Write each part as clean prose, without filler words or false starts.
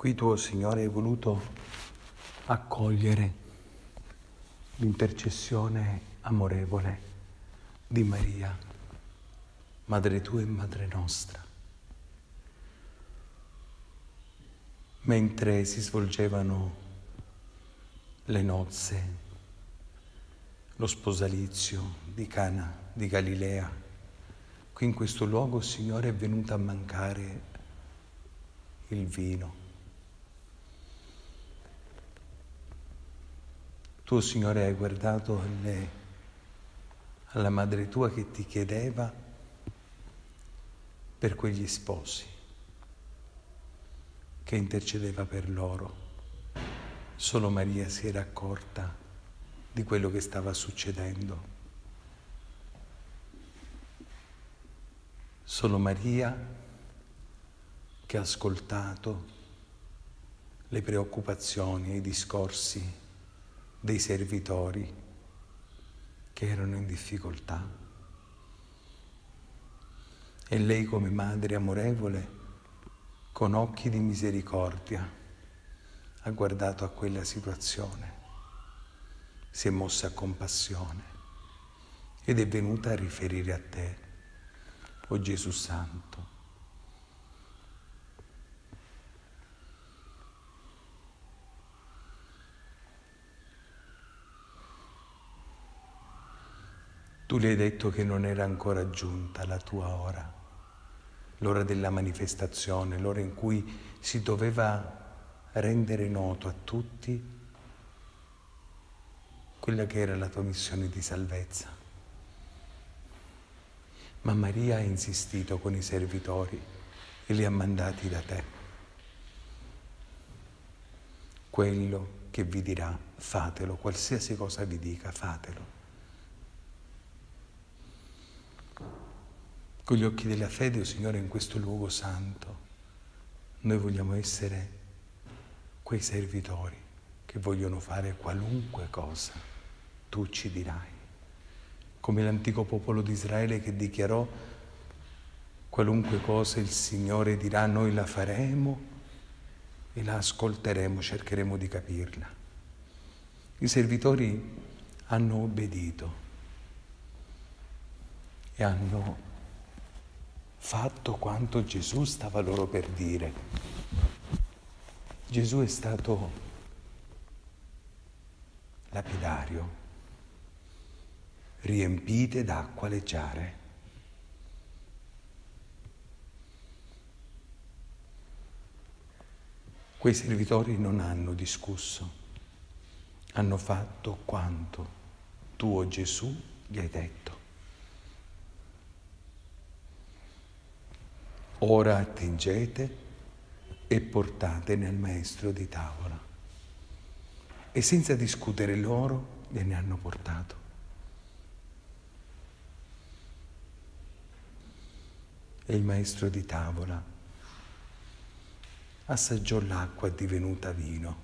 Qui tu, Signore, hai voluto accogliere l'intercessione amorevole di Maria, Madre tua e Madre nostra. Mentre si svolgevano le nozze, lo sposalizio di Cana di Galilea, qui in questo luogo, Signore, è venuto a mancare il vino. Tu, Signore, hai guardato alla madre tua che ti chiedeva per quegli sposi, che intercedeva per loro. Solo Maria si era accorta di quello che stava succedendo. Solo Maria che ha ascoltato le preoccupazioni e i discorsi dei servitori che erano in difficoltà. E lei, come madre amorevole, con occhi di misericordia, ha guardato a quella situazione, si è mossa a compassione ed è venuta a riferire a te, o Gesù Santo. Tu le hai detto che non era ancora giunta la tua ora, l'ora della manifestazione, l'ora in cui si doveva rendere noto a tutti quella che era la tua missione di salvezza. Ma Maria ha insistito con i servitori e li ha mandati da te. Quello che vi dirà, fatelo, qualsiasi cosa vi dica, fatelo. Con gli occhi della fede, o Signore, in questo luogo santo, noi vogliamo essere quei servitori che vogliono fare qualunque cosa tu ci dirai. Come l'antico popolo di Israele che dichiarò: qualunque cosa il Signore dirà, noi la faremo e la ascolteremo, cercheremo di capirla. I servitori hanno obbedito e hanno fatto quanto Gesù stava loro per dire. Gesù è stato lapidario: riempite d'acqua le giare. Quei servitori non hanno discusso, hanno fatto quanto tu, o Gesù, gli hai detto. Ora attingete e portate nel maestro di tavola. E senza discutere loro gliene hanno portato. E il maestro di tavola assaggiò l'acqua divenuta vino.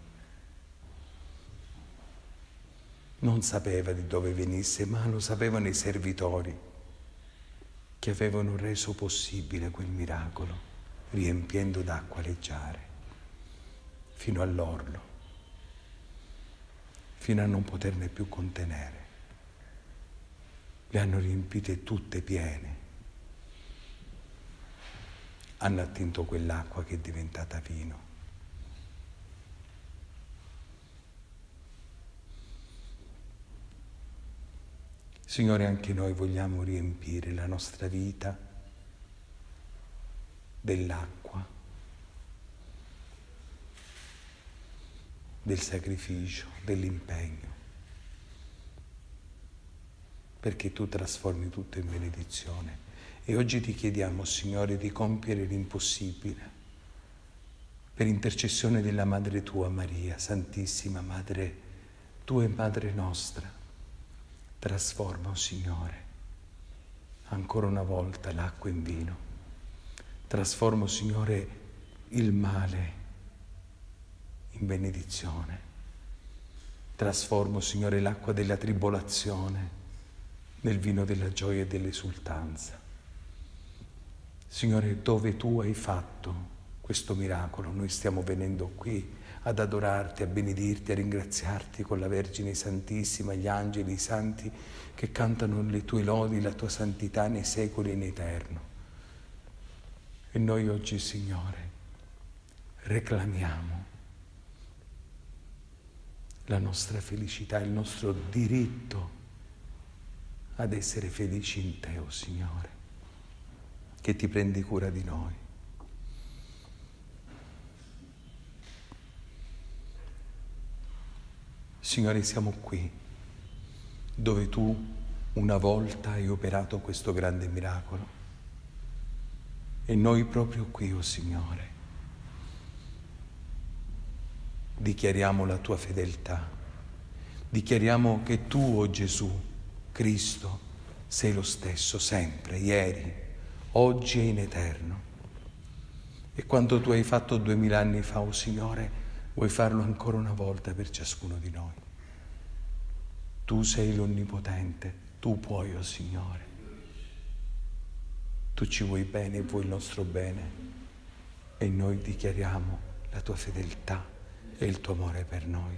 Non sapeva di dove venisse, ma lo sapevano i servitori che avevano reso possibile quel miracolo, riempiendo d'acqua le giare fino all'orlo, fino a non poterne più contenere. Le hanno riempite tutte piene. Hanno attinto quell'acqua che è diventata vino. Signore, anche noi vogliamo riempire la nostra vita dell'acqua, del sacrificio, dell'impegno, perché tu trasformi tutto in benedizione. E oggi ti chiediamo, Signore, di compiere l'impossibile per intercessione della Madre tua, Maria, Santissima Madre tua e Madre nostra. Trasforma, oh Signore, ancora una volta l'acqua in vino. Trasforma, oh Signore, il male in benedizione. Trasforma, oh Signore, l'acqua della tribolazione nel vino della gioia e dell'esultanza. Signore, dove tu hai fatto questo miracolo. Noi stiamo venendo qui ad adorarti, a benedirti, a ringraziarti con la Vergine Santissima, gli angeli, i santi che cantano le tue lodi, la tua santità nei secoli in eterno. E noi oggi, Signore, reclamiamo la nostra felicità, il nostro diritto ad essere felici in Te, oh Signore, che ti prendi cura di noi. Signore, siamo qui, dove Tu una volta hai operato questo grande miracolo. E noi proprio qui, oh Signore, dichiariamo la Tua fedeltà. Dichiariamo che Tu, oh Gesù, Cristo, sei lo stesso sempre, ieri, oggi e in eterno. E quanto Tu hai fatto 2000 anni fa, oh Signore, vuoi farlo ancora una volta per ciascuno di noi. Tu sei l'Onnipotente, Tu puoi, oh Signore. Tu ci vuoi bene e vuoi il nostro bene, e noi dichiariamo la Tua fedeltà e il Tuo amore per noi.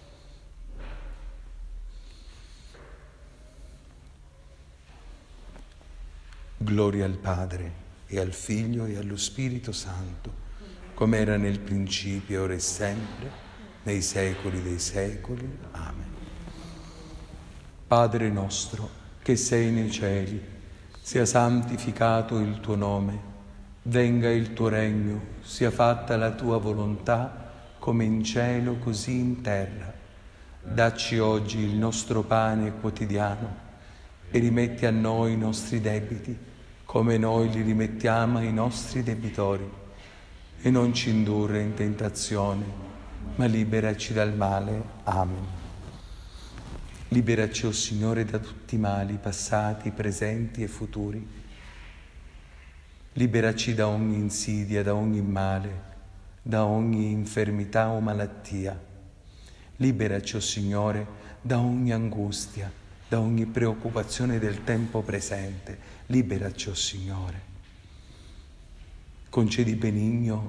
Gloria al Padre e al Figlio e allo Spirito Santo, come era nel principio, ora e sempre, nei secoli dei secoli. Amen. Padre nostro, che sei nei cieli, sia santificato il Tuo nome, venga il Tuo regno, sia fatta la Tua volontà, come in cielo così in terra. Dacci oggi il nostro pane quotidiano e rimetti a noi i nostri debiti, come noi li rimettiamo ai nostri debitori. E non ci indurre in tentazione, ma liberaci dal male. Amen. Liberaci, o Signore, da tutti i mali, passati, presenti e futuri. Liberaci da ogni insidia, da ogni male, da ogni infermità o malattia. Liberaci, o Signore, da ogni angustia, da ogni preoccupazione del tempo presente. Liberaci, o Signore. Concedi benigno,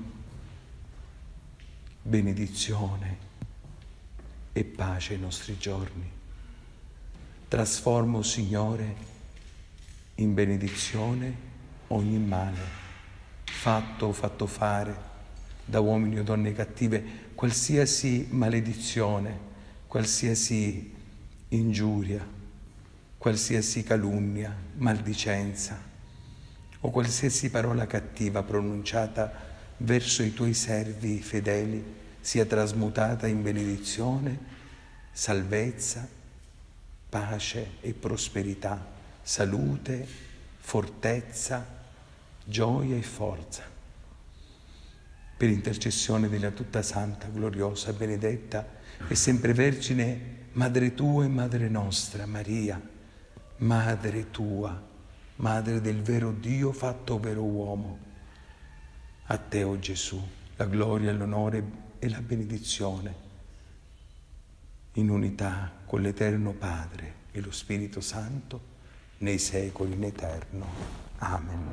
benedizione e pace ai nostri giorni. Trasforma, o Signore, in benedizione ogni male, fatto o fatto fare da uomini o donne cattive, qualsiasi maledizione, qualsiasi ingiuria, qualsiasi calunnia, maldicenza o qualsiasi parola cattiva pronunciata verso i Tuoi servi fedeli sia trasmutata in benedizione, salvezza, pace e prosperità, salute, fortezza, gioia e forza. Per intercessione della tutta santa, gloriosa, benedetta e sempre Vergine, Madre Tua e Madre nostra, Maria, Madre Tua, Madre del vero Dio fatto vero uomo, a Te, o Gesù, la gloria, l'onore e la benedizione, in unità con l'Eterno Padre e lo Spirito Santo, nei secoli in eterno. Amen.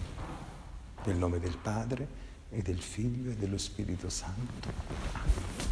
Nel nome del Padre e del Figlio e dello Spirito Santo. Amen.